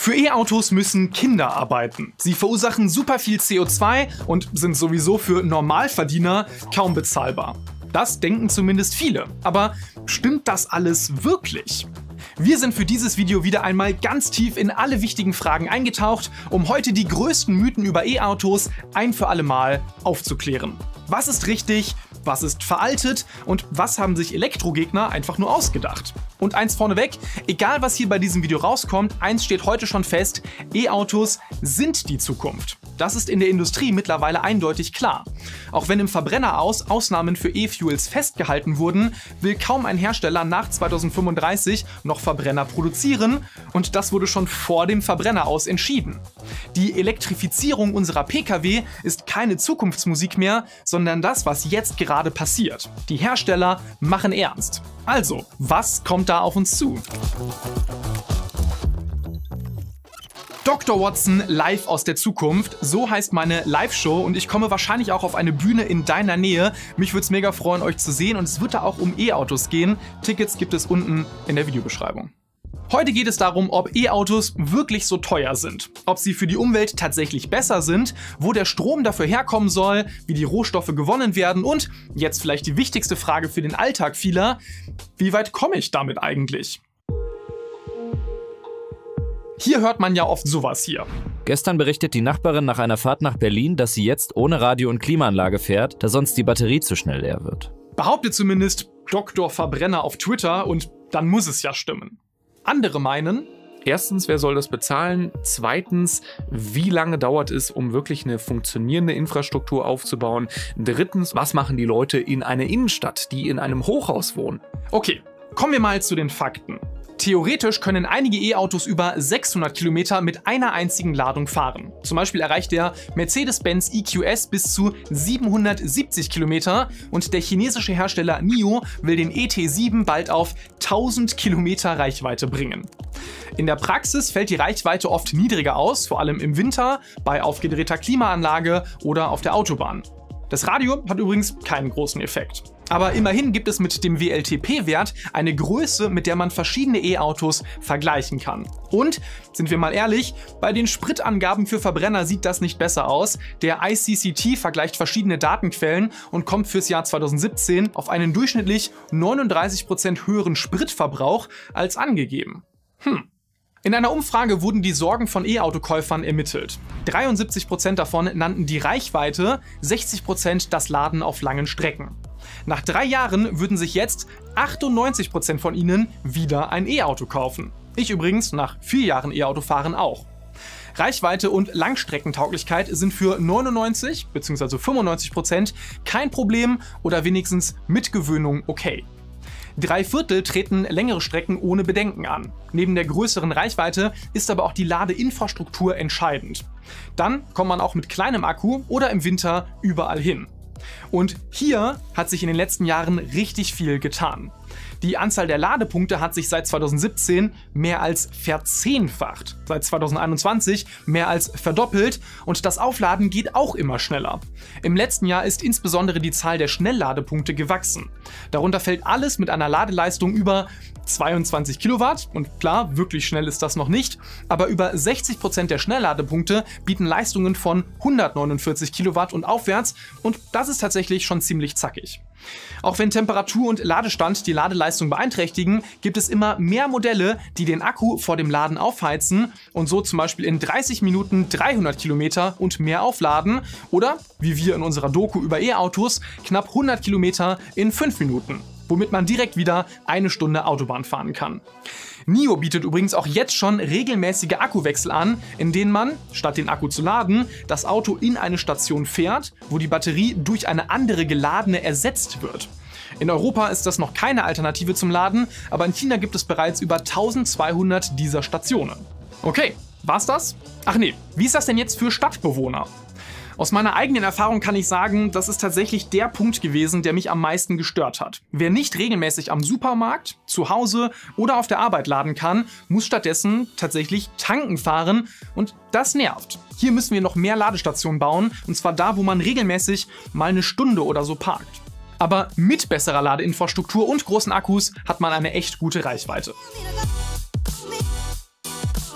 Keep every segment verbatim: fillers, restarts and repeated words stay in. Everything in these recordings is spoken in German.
Für E-Autos müssen Kinder arbeiten. Sie verursachen super viel C O zwei und sind sowieso für Normalverdiener kaum bezahlbar. Das denken zumindest viele. Aber stimmt das alles wirklich? Wir sind für dieses Video wieder einmal ganz tief in alle wichtigen Fragen eingetaucht, um heute die größten Mythen über E-Autos ein für alle Mal aufzuklären. Was ist richtig? Was ist veraltet und was haben sich Elektrogegner einfach nur ausgedacht? Und eins vorneweg, egal was hier bei diesem Video rauskommt, eins steht heute schon fest, E-Autos sind die Zukunft. Das ist in der Industrie mittlerweile eindeutig klar. Auch wenn im Verbrenner aus Ausnahmen für E-Fuels festgehalten wurden, will kaum ein Hersteller nach zweitausendfünfunddreißig noch Verbrenner produzieren und das wurde schon vor dem Verbrenner aus entschieden. Die Elektrifizierung unserer Pkw ist keine Zukunftsmusik mehr, sondern das, was jetzt gerade passiert. Die Hersteller machen ernst. Also, was kommt da auf uns zu? Doktor Watson live aus der Zukunft, so heißt meine Live-Show und ich komme wahrscheinlich auch auf eine Bühne in deiner Nähe. Mich würde es mega freuen, euch zu sehen und es wird da auch um E-Autos gehen. Tickets gibt es unten in der Videobeschreibung. Heute geht es darum, ob E-Autos wirklich so teuer sind, ob sie für die Umwelt tatsächlich besser sind, wo der Strom dafür herkommen soll, wie die Rohstoffe gewonnen werden und, jetzt vielleicht die wichtigste Frage für den Alltag vieler, wie weit komme ich damit eigentlich? Hier hört man ja oft sowas hier. Gestern berichtet die Nachbarin nach einer Fahrt nach Berlin, dass sie jetzt ohne Radio- und Klimaanlage fährt, da sonst die Batterie zu schnell leer wird. Behauptet zumindest Doktor Verbrenner auf Twitter und dann muss es ja stimmen. Andere meinen, erstens, wer soll das bezahlen? Zweitens, wie lange dauert es, um wirklich eine funktionierende Infrastruktur aufzubauen? Drittens, was machen die Leute in einer Innenstadt, die in einem Hochhaus wohnen? Okay, kommen wir mal zu den Fakten. Theoretisch können einige E-Autos über sechshundert Kilometer mit einer einzigen Ladung fahren. Zum Beispiel erreicht der Mercedes-Benz E Q S bis zu siebenhundertsiebzig Kilometer und der chinesische Hersteller NIO will den E T sieben bald auf tausend Kilometer Reichweite bringen. In der Praxis fällt die Reichweite oft niedriger aus, vor allem im Winter, bei aufgedrehter Klimaanlage oder auf der Autobahn. Das Radio hat übrigens keinen großen Effekt. Aber immerhin gibt es mit dem W L T P-Wert eine Größe, mit der man verschiedene E-Autos vergleichen kann. Und, sind wir mal ehrlich, bei den Spritangaben für Verbrenner sieht das nicht besser aus. Der I C C T vergleicht verschiedene Datenquellen und kommt fürs Jahr zweitausendsiebzehn auf einen durchschnittlich neununddreißig Prozent höheren Spritverbrauch als angegeben. Hm. In einer Umfrage wurden die Sorgen von E-Autokäufern ermittelt. dreiundsiebzig Prozent davon nannten die Reichweite, sechzig Prozent das Laden auf langen Strecken. Nach drei Jahren würden sich jetzt achtundneunzig Prozent von ihnen wieder ein E-Auto kaufen. Ich übrigens nach vier Jahren E-Autofahren auch. Reichweite und Langstreckentauglichkeit sind für neunundneunzig bzw. fünfundneunzig Prozent kein Problem oder wenigstens mit Gewöhnung okay. Drei Viertel treten längere Strecken ohne Bedenken an. Neben der größeren Reichweite ist aber auch die Ladeinfrastruktur entscheidend. Dann kommt man auch mit kleinem Akku oder im Winter überall hin. Und hier hat sich in den letzten Jahren richtig viel getan. Die Anzahl der Ladepunkte hat sich seit zweitausendsiebzehn mehr als verzehnfacht, seit zweitausendeinundzwanzig mehr als verdoppelt und das Aufladen geht auch immer schneller. Im letzten Jahr ist insbesondere die Zahl der Schnellladepunkte gewachsen. Darunter fällt alles mit einer Ladeleistung über zweiundzwanzig Kilowatt und klar, wirklich schnell ist das noch nicht, aber über sechzig Prozent der Schnellladepunkte bieten Leistungen von hundertneunundvierzig Kilowatt und aufwärts und das ist tatsächlich schon ziemlich zackig. Auch wenn Temperatur und Ladestand die Ladeleistung beeinträchtigen, gibt es immer mehr Modelle, die den Akku vor dem Laden aufheizen und so zum Beispiel in dreißig Minuten dreihundert Kilometer und mehr aufladen oder, wie wir in unserer Doku über E-Autos, knapp hundert Kilometer in fünf Minuten, womit man direkt wieder eine Stunde Autobahn fahren kann. NIO bietet übrigens auch jetzt schon regelmäßige Akkuwechsel an, in denen man, statt den Akku zu laden, das Auto in eine Station fährt, wo die Batterie durch eine andere geladene ersetzt wird. In Europa ist das noch keine Alternative zum Laden, aber in China gibt es bereits über eintausendzweihundert dieser Stationen. Okay, war's das? Ach nee, wie ist das denn jetzt für Stadtbewohner? Aus meiner eigenen Erfahrung kann ich sagen, das ist tatsächlich der Punkt gewesen, der mich am meisten gestört hat. Wer nicht regelmäßig am Supermarkt, zu Hause oder auf der Arbeit laden kann, muss stattdessen tatsächlich tanken fahren und das nervt. Hier müssen wir noch mehr Ladestationen bauen und zwar da, wo man regelmäßig mal eine Stunde oder so parkt. Aber mit besserer Ladeinfrastruktur und großen Akkus hat man eine echt gute Reichweite.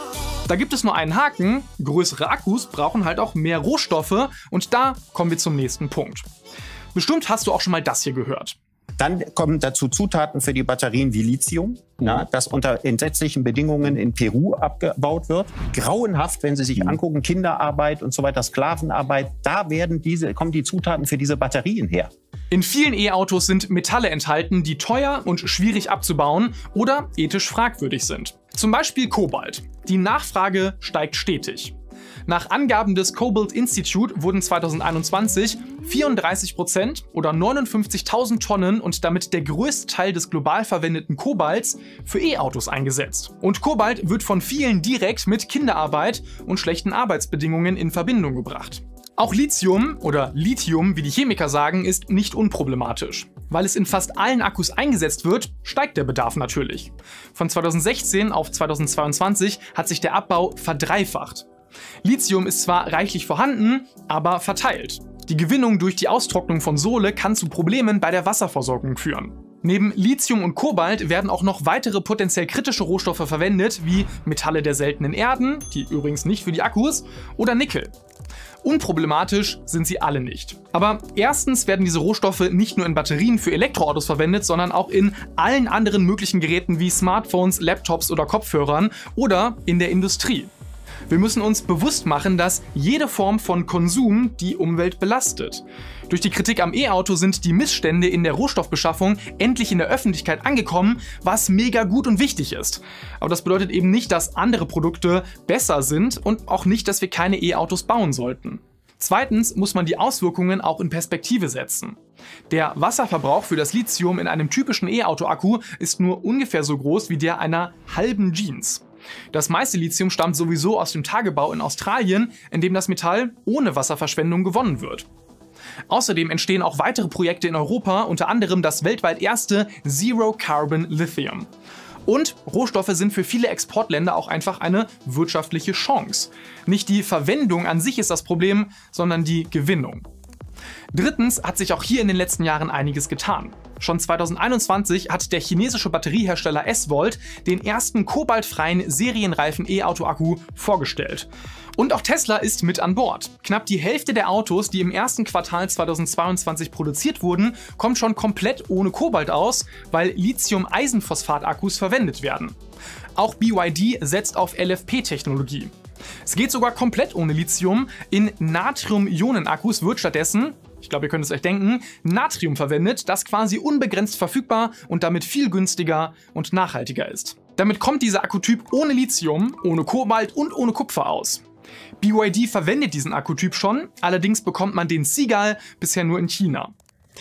Da gibt es nur einen Haken: größere Akkus brauchen halt auch mehr Rohstoffe, und da kommen wir zum nächsten Punkt. Bestimmt hast du auch schon mal das hier gehört. Dann kommen dazu Zutaten für die Batterien wie Lithium, na, das unter entsetzlichen Bedingungen in Peru abgebaut wird. Grauenhaft, wenn Sie sich angucken, Kinderarbeit und so weiter, Sklavenarbeit, da werden diese, kommen die Zutaten für diese Batterien her. In vielen E-Autos sind Metalle enthalten, die teuer und schwierig abzubauen oder ethisch fragwürdig sind. Zum Beispiel Kobalt. Die Nachfrage steigt stetig. Nach Angaben des Cobalt Institute wurden zweitausendeinundzwanzig vierunddreißig Prozent oder neunundfünfzigtausend Tonnen und damit der größte Teil des global verwendeten Kobalts für E-Autos eingesetzt. Und Kobalt wird von vielen direkt mit Kinderarbeit und schlechten Arbeitsbedingungen in Verbindung gebracht. Auch Lithium oder Lithium, wie die Chemiker sagen, ist nicht unproblematisch. Weil es in fast allen Akkus eingesetzt wird, steigt der Bedarf natürlich. Von zweitausendsechzehn auf zweitausendzweiundzwanzig hat sich der Abbau verdreifacht. Lithium ist zwar reichlich vorhanden, aber verteilt. Die Gewinnung durch die Austrocknung von Sohle kann zu Problemen bei der Wasserversorgung führen. Neben Lithium und Kobalt werden auch noch weitere potenziell kritische Rohstoffe verwendet, wie Metalle der seltenen Erden, die übrigens nicht für die Akkus, oder Nickel. Unproblematisch sind sie alle nicht. Aber erstens werden diese Rohstoffe nicht nur in Batterien für Elektroautos verwendet, sondern auch in allen anderen möglichen Geräten wie Smartphones, Laptops oder Kopfhörern oder in der Industrie. Wir müssen uns bewusst machen, dass jede Form von Konsum die Umwelt belastet. Durch die Kritik am E-Auto sind die Missstände in der Rohstoffbeschaffung endlich in der Öffentlichkeit angekommen, was mega gut und wichtig ist. Aber das bedeutet eben nicht, dass andere Produkte besser sind und auch nicht, dass wir keine E-Autos bauen sollten. Zweitens muss man die Auswirkungen auch in Perspektive setzen. Der Wasserverbrauch für das Lithium in einem typischen E-Auto-Akku ist nur ungefähr so groß wie der einer halben Jeans. Das meiste Lithium stammt sowieso aus dem Tagebau in Australien, in dem das Metall ohne Wasserverschwendung gewonnen wird. Außerdem entstehen auch weitere Projekte in Europa, unter anderem das weltweit erste Zero Carbon Lithium. Und Rohstoffe sind für viele Exportländer auch einfach eine wirtschaftliche Chance. Nicht die Verwendung an sich ist das Problem, sondern die Gewinnung. Drittens hat sich auch hier in den letzten Jahren einiges getan. Schon zweitausendeinundzwanzig hat der chinesische Batteriehersteller S-Volt den ersten kobaltfreien serienreifen E-Auto-Akku vorgestellt. Und auch Tesla ist mit an Bord. Knapp die Hälfte der Autos, die im ersten Quartal zweitausendzweiundzwanzig produziert wurden, kommt schon komplett ohne Kobalt aus, weil Lithium-Eisenphosphat-Akkus verwendet werden. Auch B Y D setzt auf L F P-Technologie. Es geht sogar komplett ohne Lithium. In Natrium-Ionen-Akkus wird stattdessen, ich glaube, ihr könnt es euch denken, Natrium verwendet, das quasi unbegrenzt verfügbar und damit viel günstiger und nachhaltiger ist. Damit kommt dieser Akkutyp ohne Lithium, ohne Kobalt und ohne Kupfer aus. B Y D verwendet diesen Akkutyp schon, allerdings bekommt man den Seagull bisher nur in China.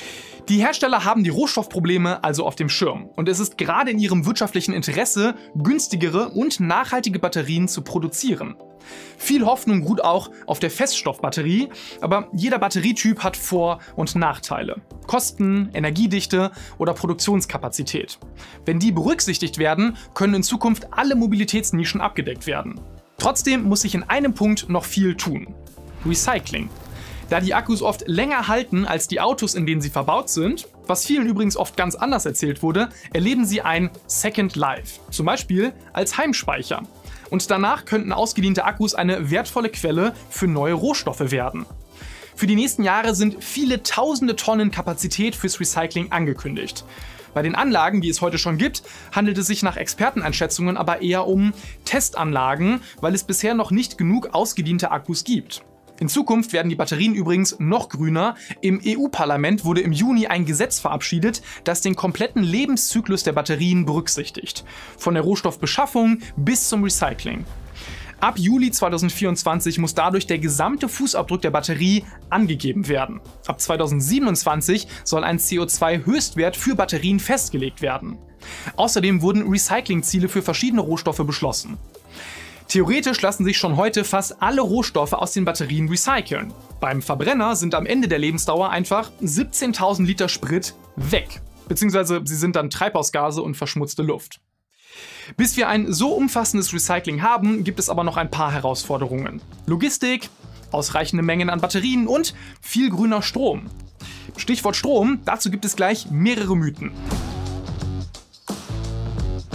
Die Hersteller haben die Rohstoffprobleme also auf dem Schirm und es ist gerade in ihrem wirtschaftlichen Interesse, günstigere und nachhaltige Batterien zu produzieren. Viel Hoffnung ruht auch auf der Feststoffbatterie, aber jeder Batterietyp hat Vor- und Nachteile. Kosten, Energiedichte oder Produktionskapazität. Wenn die berücksichtigt werden, können in Zukunft alle Mobilitätsnischen abgedeckt werden. Trotzdem muss sich in einem Punkt noch viel tun: Recycling. Da die Akkus oft länger halten als die Autos, in denen sie verbaut sind, was vielen übrigens oft ganz anders erzählt wurde, erleben sie ein Second Life, zum Beispiel als Heimspeicher. Und danach könnten ausgediente Akkus eine wertvolle Quelle für neue Rohstoffe werden. Für die nächsten Jahre sind viele tausende Tonnen Kapazität fürs Recycling angekündigt. Bei den Anlagen, die es heute schon gibt, handelt es sich nach Experteneinschätzungen aber eher um Testanlagen, weil es bisher noch nicht genug ausgediente Akkus gibt. In Zukunft werden die Batterien übrigens noch grüner. Im E U-Parlament wurde im Juni ein Gesetz verabschiedet, das den kompletten Lebenszyklus der Batterien berücksichtigt. Von der Rohstoffbeschaffung bis zum Recycling. Ab Juli zweitausendvierundzwanzig muss dadurch der gesamte Fußabdruck der Batterie angegeben werden. Ab zweitausendsiebenundzwanzig soll ein C O zwei Höchstwert für Batterien festgelegt werden. Außerdem wurden Recyclingziele für verschiedene Rohstoffe beschlossen. Theoretisch lassen sich schon heute fast alle Rohstoffe aus den Batterien recyceln. Beim Verbrenner sind am Ende der Lebensdauer einfach siebzehntausend Liter Sprit weg. Beziehungsweise sie sind dann Treibhausgase und verschmutzte Luft. Bis wir ein so umfassendes Recycling haben, gibt es aber noch ein paar Herausforderungen. Logistik, ausreichende Mengen an Batterien und viel grüner Strom. Stichwort Strom, dazu gibt es gleich mehrere Mythen.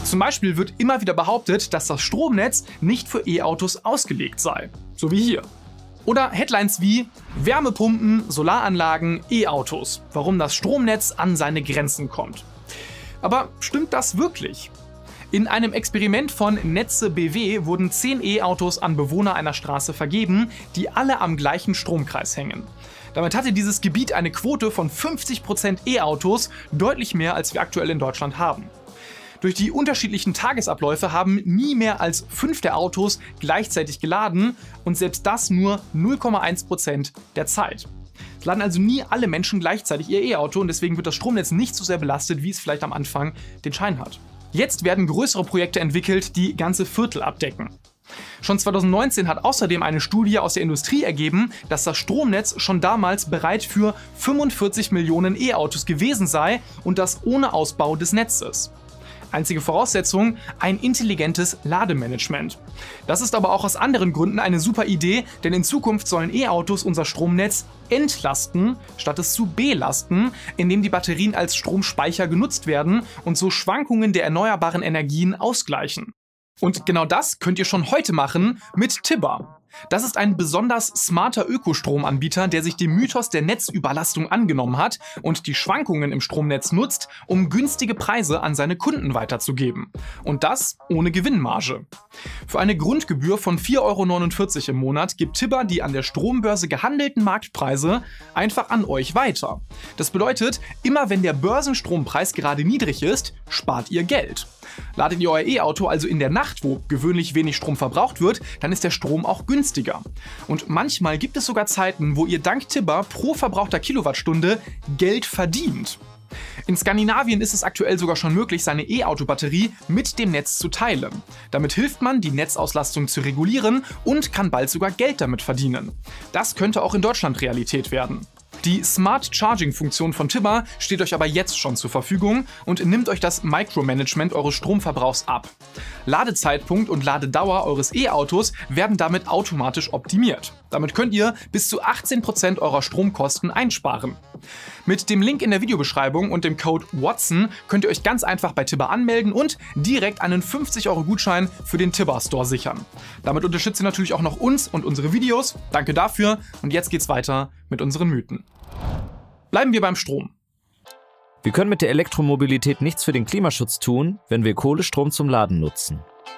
Zum Beispiel wird immer wieder behauptet, dass das Stromnetz nicht für E-Autos ausgelegt sei. So wie hier. Oder Headlines wie Wärmepumpen, Solaranlagen, E-Autos. Warum das Stromnetz an seine Grenzen kommt. Aber stimmt das wirklich? In einem Experiment von Netze B W wurden zehn E-Autos an Bewohner einer Straße vergeben, die alle am gleichen Stromkreis hängen. Damit hatte dieses Gebiet eine Quote von fünfzig Prozent E-Autos, deutlich mehr als wir aktuell in Deutschland haben. Durch die unterschiedlichen Tagesabläufe haben nie mehr als fünf der Autos gleichzeitig geladen und selbst das nur null Komma eins Prozent der Zeit. Es laden also nie alle Menschen gleichzeitig ihr E-Auto und deswegen wird das Stromnetz nicht so sehr belastet, wie es vielleicht am Anfang den Schein hat. Jetzt werden größere Projekte entwickelt, die ganze Viertel abdecken. Schon zweitausendneunzehn hat außerdem eine Studie aus der Industrie ergeben, dass das Stromnetz schon damals bereit für fünfundvierzig Millionen E-Autos gewesen sei und das ohne Ausbau des Netzes. Einzige Voraussetzung, ein intelligentes Lademanagement. Das ist aber auch aus anderen Gründen eine super Idee, denn in Zukunft sollen E-Autos unser Stromnetz entlasten, statt es zu belasten, indem die Batterien als Stromspeicher genutzt werden und so Schwankungen der erneuerbaren Energien ausgleichen. Und genau das könnt ihr schon heute machen mit Tibber. Das ist ein besonders smarter Ökostromanbieter, der sich dem Mythos der Netzüberlastung angenommen hat und die Schwankungen im Stromnetz nutzt, um günstige Preise an seine Kunden weiterzugeben. Und das ohne Gewinnmarge. Für eine Grundgebühr von vier Euro neunundvierzig im Monat gibt Tibber die an der Strombörse gehandelten Marktpreise einfach an euch weiter. Das bedeutet, immer wenn der Börsenstrompreis gerade niedrig ist, spart ihr Geld. Ladet ihr euer E-Auto also in der Nacht, wo gewöhnlich wenig Strom verbraucht wird, dann ist der Strom auch günstiger. Und manchmal gibt es sogar Zeiten, wo ihr dank Tibber pro verbrauchter Kilowattstunde Geld verdient. In Skandinavien ist es aktuell sogar schon möglich, seine E-Auto-Batterie mit dem Netz zu teilen. Damit hilft man, die Netzauslastung zu regulieren und kann bald sogar Geld damit verdienen. Das könnte auch in Deutschland Realität werden. Die Smart Charging-Funktion von Tibber steht euch aber jetzt schon zur Verfügung und nimmt euch das Micromanagement eures Stromverbrauchs ab. Ladezeitpunkt und Ladedauer eures E-Autos werden damit automatisch optimiert. Damit könnt ihr bis zu achtzehn Prozent eurer Stromkosten einsparen. Mit dem Link in der Videobeschreibung und dem Code Watson könnt ihr euch ganz einfach bei Tibber anmelden und direkt einen fünfzig Euro Gutschein für den Tibber Store sichern. Damit unterstützt ihr natürlich auch noch uns und unsere Videos. Danke dafür und jetzt geht's weiter mit unseren Mythen. Bleiben wir beim Strom. Wir können mit der Elektromobilität nichts für den Klimaschutz tun, wenn wir Kohlestrom zum Laden nutzen.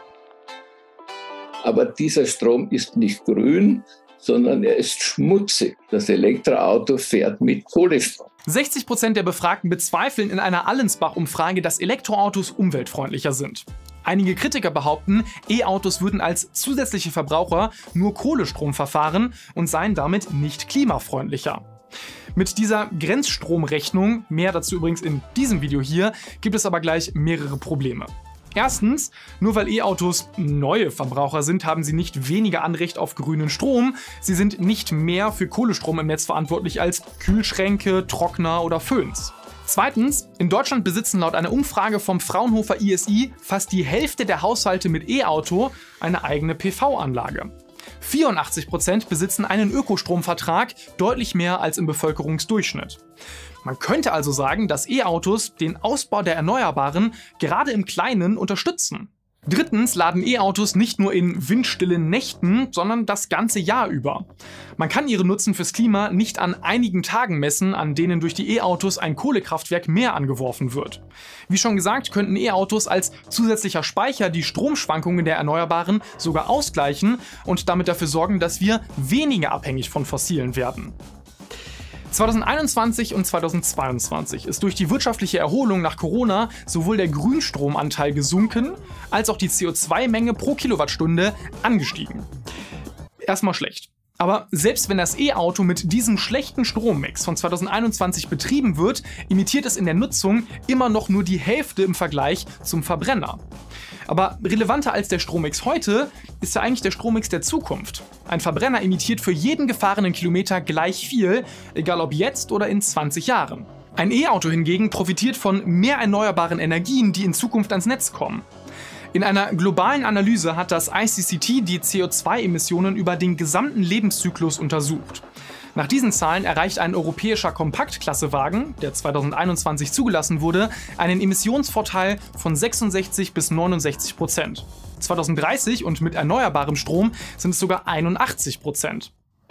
Aber dieser Strom ist nicht grün, sondern er ist schmutzig. Das Elektroauto fährt mit Kohlestrom. sechzig Prozent der Befragten bezweifeln in einer Allensbach-Umfrage, dass Elektroautos umweltfreundlicher sind. Einige Kritiker behaupten, E-Autos würden als zusätzliche Verbraucher nur Kohlestrom verfahren und seien damit nicht klimafreundlicher. Mit dieser Grenzstromrechnung, mehr dazu übrigens in diesem Video hier, gibt es aber gleich mehrere Probleme. Erstens, nur weil E-Autos neue Verbraucher sind, haben sie nicht weniger Anrecht auf grünen Strom. Sie sind nicht mehr für Kohlestrom im Netz verantwortlich als Kühlschränke, Trockner oder Föhns. Zweitens, in Deutschland besitzen laut einer Umfrage vom Fraunhofer I S I fast die Hälfte der Haushalte mit E-Auto eine eigene P V-Anlage. vierundachtzig Prozent besitzen einen Ökostromvertrag, deutlich mehr als im Bevölkerungsdurchschnitt. Man könnte also sagen, dass E-Autos den Ausbau der Erneuerbaren gerade im Kleinen unterstützen. Drittens laden E-Autos nicht nur in windstillen Nächten, sondern das ganze Jahr über. Man kann ihre Nutzen fürs Klima nicht an einigen Tagen messen, an denen durch die E-Autos ein Kohlekraftwerk mehr angeworfen wird. Wie schon gesagt, könnten E-Autos als zusätzlicher Speicher die Stromschwankungen der Erneuerbaren sogar ausgleichen und damit dafür sorgen, dass wir weniger abhängig von Fossilen werden. zweitausendeinundzwanzig und zweitausendzweiundzwanzig ist durch die wirtschaftliche Erholung nach Corona sowohl der Grünstromanteil gesunken, als auch die C O zwei Menge pro Kilowattstunde angestiegen. Erstmal schlecht. Aber selbst wenn das E-Auto mit diesem schlechten Strommix von zweitausendeinundzwanzig betrieben wird, emittiert es in der Nutzung immer noch nur die Hälfte im Vergleich zum Verbrenner. Aber relevanter als der Strommix heute ist ja eigentlich der Strommix der Zukunft. Ein Verbrenner emittiert für jeden gefahrenen Kilometer gleich viel, egal ob jetzt oder in zwanzig Jahren. Ein E-Auto hingegen profitiert von mehr erneuerbaren Energien, die in Zukunft ans Netz kommen. In einer globalen Analyse hat das I C C T die C O zwei Emissionen über den gesamten Lebenszyklus untersucht. Nach diesen Zahlen erreicht ein europäischer Kompaktklassewagen, der zweitausendeinundzwanzig zugelassen wurde, einen Emissionsvorteil von sechsundsechzig bis neunundsechzig Prozent. zweitausenddreißig und mit erneuerbarem Strom sind es sogar einundachtzig Prozent.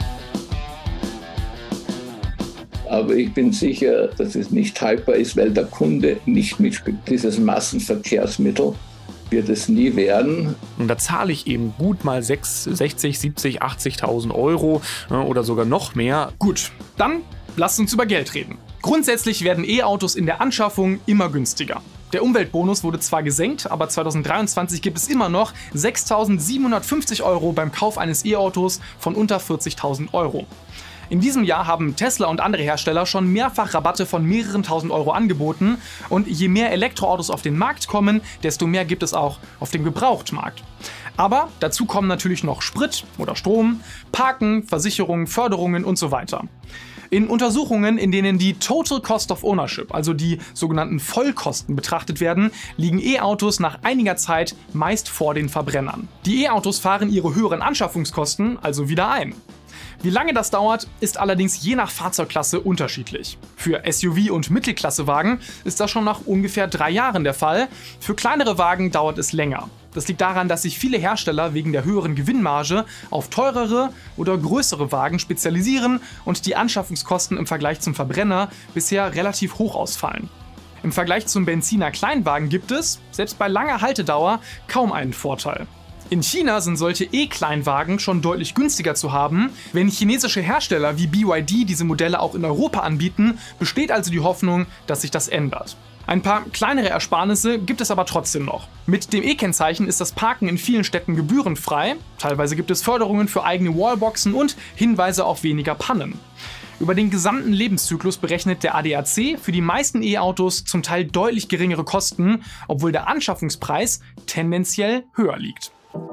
Aber ich bin sicher, dass es nicht haltbar ist, weil der Kunde nicht mitspielt. Dieses Massenverkehrsmittel wird es nie werden. Und da zahle ich eben gut mal sechzig, siebzig, achtzigtausend Euro oder sogar noch mehr. Gut, dann lasst uns über Geld reden. Grundsätzlich werden E-Autos in der Anschaffung immer günstiger. Der Umweltbonus wurde zwar gesenkt, aber zweitausenddreiundzwanzig gibt es immer noch sechstausendsiebenhundertfünfzig Euro beim Kauf eines E-Autos von unter vierzigtausend Euro. In diesem Jahr haben Tesla und andere Hersteller schon mehrfach Rabatte von mehreren tausend Euro angeboten und je mehr Elektroautos auf den Markt kommen, desto mehr gibt es auch auf dem Gebrauchtmarkt. Aber dazu kommen natürlich noch Sprit oder Strom, Parken, Versicherungen, Förderungen und so weiter. In Untersuchungen, in denen die Total Cost of Ownership, also die sogenannten Vollkosten betrachtet werden, liegen E-Autos nach einiger Zeit meist vor den Verbrennern. Die E-Autos fahren ihre höheren Anschaffungskosten also wieder ein. Wie lange das dauert, ist allerdings je nach Fahrzeugklasse unterschiedlich. Für S U V- und Mittelklassewagen ist das schon nach ungefähr drei Jahren der Fall. Für kleinere Wagen dauert es länger. Das liegt daran, dass sich viele Hersteller wegen der höheren Gewinnmarge auf teurere oder größere Wagen spezialisieren und die Anschaffungskosten im Vergleich zum Verbrenner bisher relativ hoch ausfallen. Im Vergleich zum Benziner-Kleinwagen gibt es, selbst bei langer Haltedauer, kaum einen Vorteil. In China sind solche E-Kleinwagen schon deutlich günstiger zu haben. Wenn chinesische Hersteller wie B Y D diese Modelle auch in Europa anbieten, besteht also die Hoffnung, dass sich das ändert. Ein paar kleinere Ersparnisse gibt es aber trotzdem noch. Mit dem E-Kennzeichen ist das Parken in vielen Städten gebührenfrei. Teilweise gibt es Förderungen für eigene Wallboxen und Hinweise auf weniger Pannen. Über den gesamten Lebenszyklus berechnet der A D A C für die meisten E-Autos zum Teil deutlich geringere Kosten, obwohl der Anschaffungspreis tendenziell höher liegt.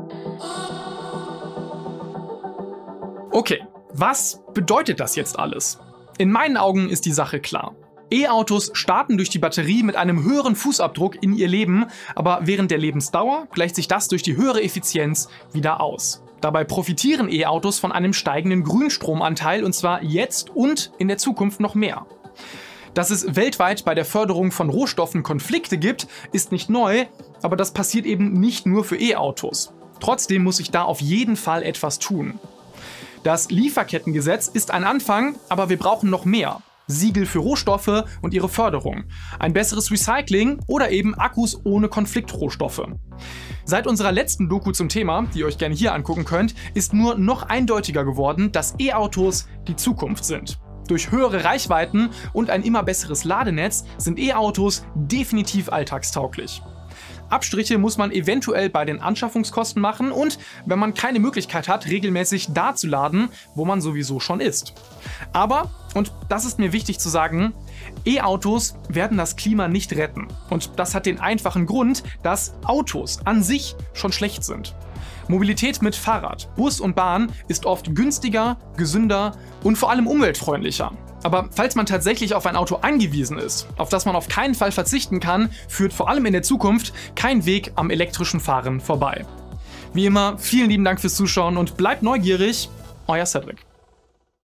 Okay, was bedeutet das jetzt alles? In meinen Augen ist die Sache klar. E-Autos starten durch die Batterie mit einem höheren Fußabdruck in ihr Leben, aber während der Lebensdauer gleicht sich das durch die höhere Effizienz wieder aus. Dabei profitieren E-Autos von einem steigenden Grünstromanteil und zwar jetzt und in der Zukunft noch mehr. Dass es weltweit bei der Förderung von Rohstoffen Konflikte gibt, ist nicht neu, aber das passiert eben nicht nur für E-Autos. Trotzdem muss sich da auf jeden Fall etwas tun. Das Lieferkettengesetz ist ein Anfang, aber wir brauchen noch mehr. Siegel für Rohstoffe und ihre Förderung, ein besseres Recycling oder eben Akkus ohne Konfliktrohstoffe. Seit unserer letzten Doku zum Thema, die ihr euch gerne hier angucken könnt, ist nur noch eindeutiger geworden, dass E-Autos die Zukunft sind. Durch höhere Reichweiten und ein immer besseres Ladenetz sind E-Autos definitiv alltagstauglich. Abstriche muss man eventuell bei den Anschaffungskosten machen und, wenn man keine Möglichkeit hat, regelmäßig da zu laden, wo man sowieso schon ist. Aber, und das ist mir wichtig zu sagen, E-Autos werden das Klima nicht retten. Und das hat den einfachen Grund, dass Autos an sich schon schlecht sind. Mobilität mit Fahrrad, Bus und Bahn ist oft günstiger, gesünder und vor allem umweltfreundlicher. Aber falls man tatsächlich auf ein Auto angewiesen ist, auf das man auf keinen Fall verzichten kann, führt vor allem in der Zukunft kein Weg am elektrischen Fahren vorbei. Wie immer, vielen lieben Dank fürs Zuschauen und bleibt neugierig, euer Cedric.